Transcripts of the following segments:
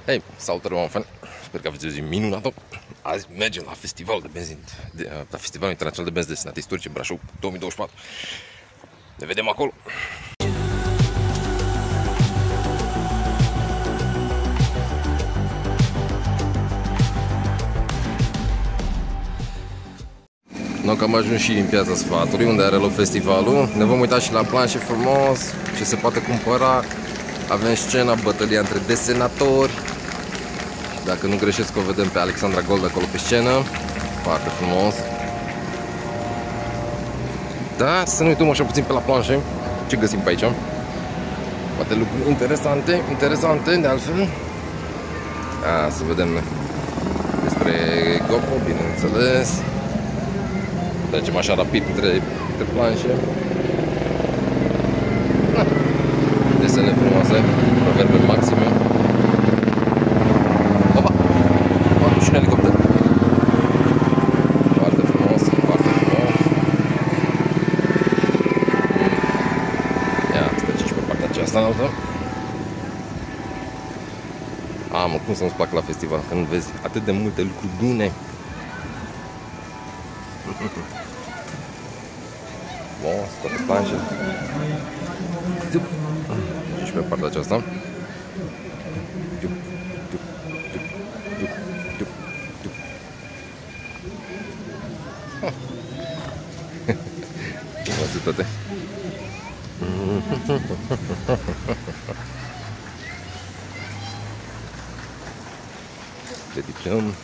Hei, salutare oameni fani! Sper că aveți o zi minunată! Azi mergem la festivalul de benzi, la Festivalul Internațional de Benzi Desenate Istorice Brașov 2024. Ne vedem acolo! Noi că am ajuns și în Piața Sfatului, unde are loc festivalul. Ne vom uita și la planșe frumos, ce se poate cumpăra. Avem scena, bătălia între desenatori. Dacă nu greșesc, o vedem pe Alexandra Gold acolo pe scenă. Foarte frumos. Da, să ne uităm așa puțin pe la planșe. Ce găsim pe aici? Poate lucruri interesante de altfel. Să vedem despre GoPro, bineînțeles. Trecem așa rapid între planșe. Desene frumoase, proverbe maxime. Opa! Poate și un elicopter. Foarte frumos, foarte frumos. Ia, să trecem și pe partea aceasta înaltă. Mă, cum să nu-ți placă la festival, când vezi atât de multe lucruri bune. Bun, scoate planșe. Și pe partea aceasta. Toate. Dedicăm.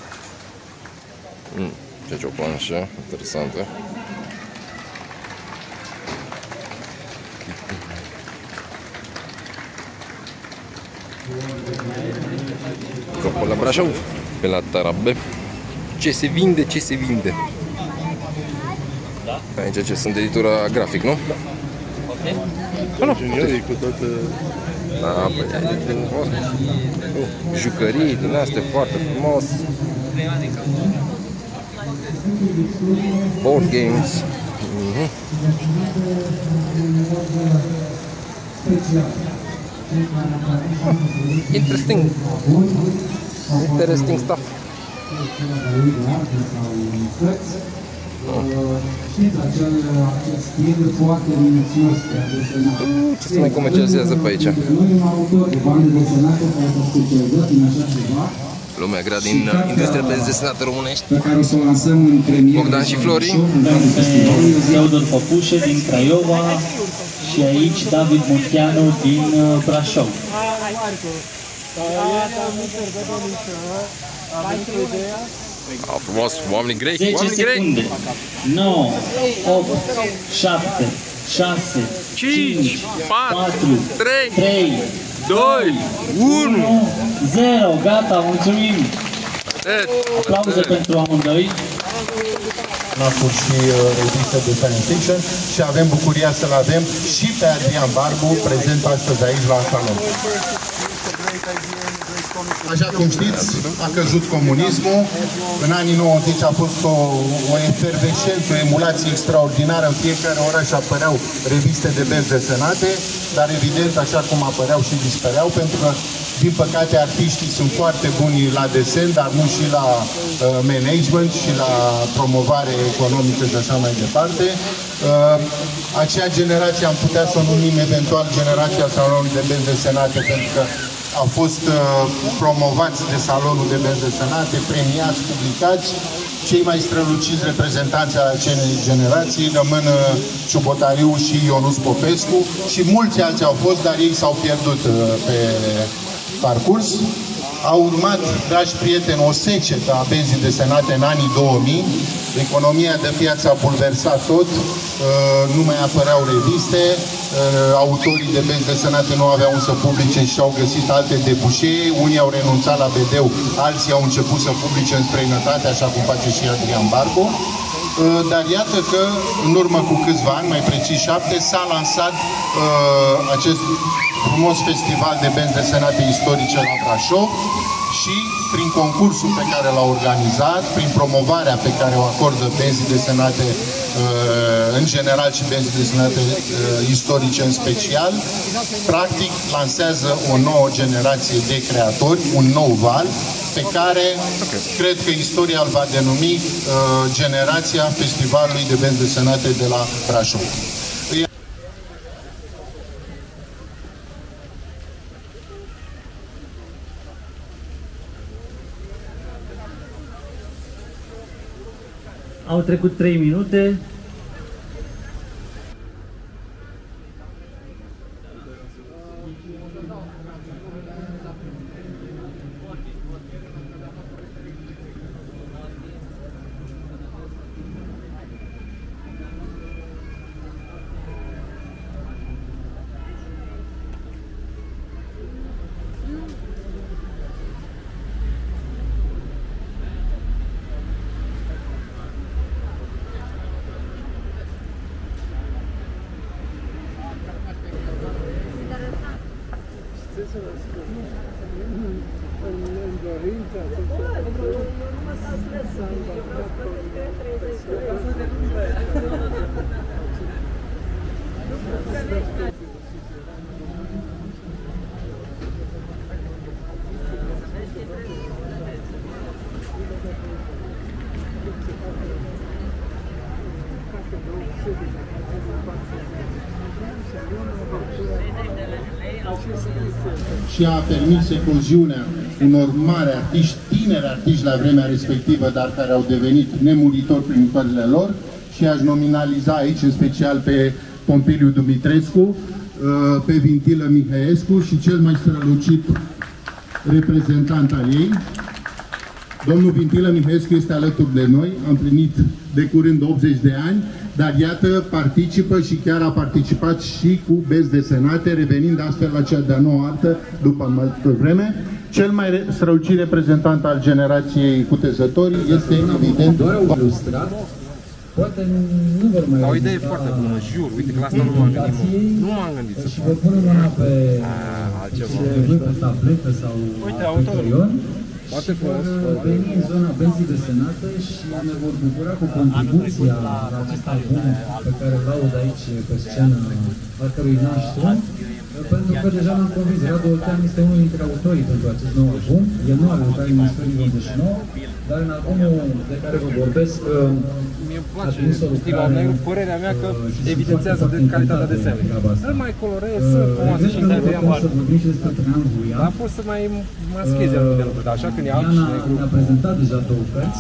Ce o planșă interesantă. Acolo la Brașov, pe la Tarabe. Ce se vinde, ce se vinde. Aici ce sunt editura grafic, nu? Ok. Juniorii cu toată... Da, păi jucării din astea, foarte frumos. Board games. Interesting stuff. Ce se mai comercializează pe aici? Lumea grea din industria benzi desenate românești. Bogdan și Flori. Teodor Păpușe din Craiova și aici David Munteanu din Brașov. Frumos, oamenii grei, 10 secunde. 9, 8, 7, 6, 5, 4, 3, 2, 1, 0. Gata, mulțumim! Aplauze pentru amândoi. Nacuri și revistă de science fiction și avem bucuria să-l avem și pe Adrian Barbu, prezent astăzi aici la salon. Așa cum știți, a căzut comunismul. În anii 90 a fost o efervescență, o emulație extraordinară. În fiecare oraș apăreau reviste de benzi desenate, dar evident, așa cum apăreau și dispăreau, pentru că, din păcate, artiștii sunt foarte buni la desen, dar nu și la management și la promovare economică și așa mai departe. Acea generație am putea să o numim eventual generația salonului de benzi desenate, pentru că au fost promovați de salonul de benzi desenate, premiați, publicați. Cei mai străluciți reprezentanți ai acelei generații rămân Ciubotariu și Ionuț Popescu și mulți alții au fost, dar ei s-au pierdut pe parcurs. A urmat, dragi prieteni, o secetă a benzii desenate în anii 2000. Economia de piață a bulversat tot, nu mai apăreau reviste, autorii de benzi desenate nu aveau să publice și au găsit alte debușee. Unii au renunțat la BD-ul, alții au început să publice în străinătate, așa cum face și Adrian Barbu. Dar iată că, în urmă cu câțiva ani, mai precis 7, s-a lansat acest frumos festival de benzi desenate istorice la Brașov. și prin concursul pe care l-a organizat, prin promovarea pe care o acordă benzii desenate în general și benzii desenate istorice în special, practic lansează o nouă generație de creatori, un nou val, pe care cred că istoria îl va denumi generația Festivalului de benzi desenate de la Brașov. Au trecut 3 minute. Și a permis ecloziunea unor mari artiști, tineri artiști la vremea respectivă, dar care au devenit nemuritori prin lucrările lor, și aș nominaliza aici în special pe Pompiliu Dumitrescu, pe Vintilă Mihaescu și cel mai strălucit reprezentant al ei. Domnul Vintilă Mihaescu este alături de noi, a împlinit de curând 80 de ani, dar iată, participă și chiar a participat și cu benzi desenate, revenind astfel la cea de-a noua artă după multă vreme. Cel mai strălucit reprezentant al generației cutezătorii este, evident, doar au ilustrat. Poate nu vor mai o idee foarte bună, jur, uite că la asta nu m-am gândit. Nu m-am gândit. Și vă pune mâna pe tabletă sau pe poate veni în zona benzii desenate și ne vor bucura cu contribuția la acest album pe care îl laud aici pe scenă, al cărui naștere, pentru că deja l-am convins, Radu Oltean este unul dintre autorii pentru acest nou album. El nu are lucrat în istorie 29, dar în albumul de care vă vorbesc a trimis o lucrare. Părerea mea că evidențiază de calitatea desenului. Îl mai colorez, frumoasă și să vorbim și despre Traian Vuia. Dar pot să mai mascheze anumite lucruri, dar așa când e alb și negru. Ne-a prezentat deja două cărți,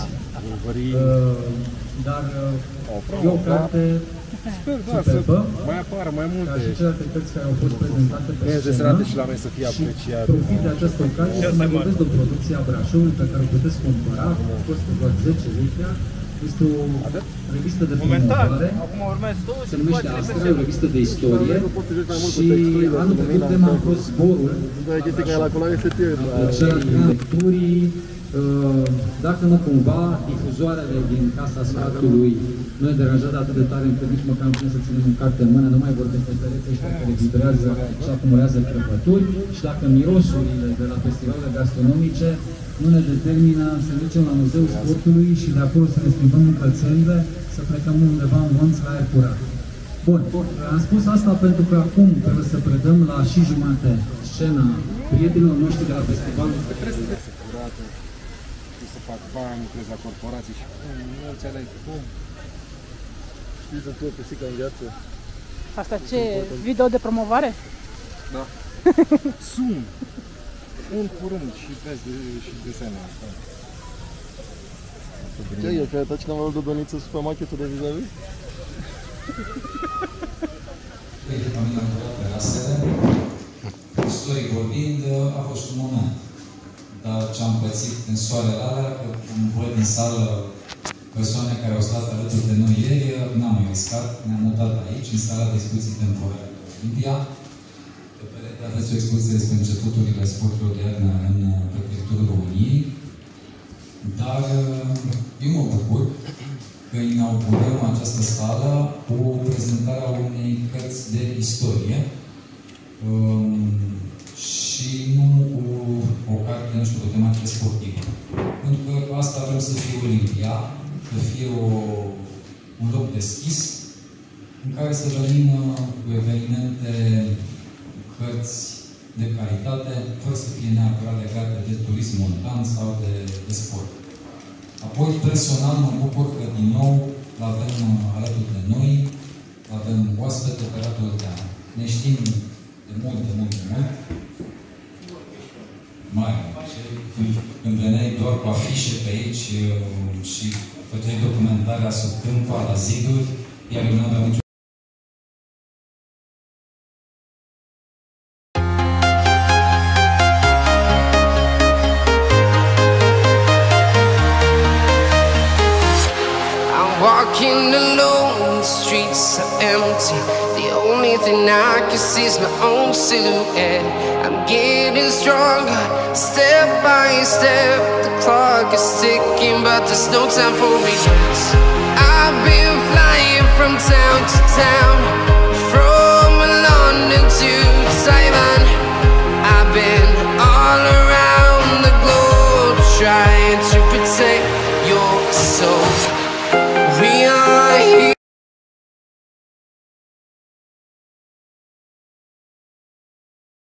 dar e o carte superbă, mai apară mai multe. Ca și celelalte cărți care au fost prezentate pe scenă și la noi să fie apreciate. Profit de această ocazie să mai vorbesc de o producție a Brașovului pe care o puteți cumpăra, costă doar 10 lei. Este o revistă de promovare, se numește Astra, o revistă de istorie și anul trecut tema a fost zborul, plăcerea lecturii, dacă nu cumva difuzoarele din Casa Sfatului nu e deranjat atât de tare încât nici măcar nu putem să ținem în carte în mână, nu mai vorbim de pereți ăștia care vibrează și acumulează crăpături, și dacă mirosurile de la festivalele gastronomice nu ne determină să ducem la Muzeul Sportului și de acolo să ne schimbăm încălțările, să plecăm undeva în Vânț la aer curat. Bun, am spus asta pentru că acum trebuie să predăm la și jumate scena prietenilor noștri de la festivalul. Să fac bani, lucrez la corporații și nu înțeleg cum. Știi să tu o pisică în viață? Asta ce? Video de promovare? Da. Sunt. Un curând și vezi și desene asta. Ce e? Că ai dat cineva de doniță supermarketul de vis-a-vis? Am luat pe rasele. Istoric vorbind, a fost un moment. Dar ce am pățit în soarele alea, că văd din sală persoane care au stat alături de noi ieri, n-am mai riscat, ne-am mutat aici, în sala de expoziții temporare de Olimpia. Pe perete aveți o expoziție despre începuturile sporturilor de iarnă în teritoriul României. Dar eu mă bucur că inaugurăm această sală cu prezentarea unei cărți de istorie și nu cu o carte, nu știu, o tematică noastră sportivă. Pentru că asta vrem să fie Olimpia, să fie un loc deschis, în care să venim cu evenimente, cărți de calitate, fără să fie neapărat legate de turism montan sau de sport. Apoi, personal, mă bucur că din nou l-avem alături de noi, avem oaspete pe Radu Olteanu. Ne știm de mult. Mai când veneai doar cu afișe pe aici și făceai documentarea sub câmpa, la ziduri, iar eu nu aveam nicio. Walking alone, the streets are empty. The only thing I can see is my own silhouette. I'm getting stronger, step by step. The clock is ticking, but there's no time for regrets. I've been flying from town to town, from London to Taiwan. I've been all around the globe, trying to protect your soul.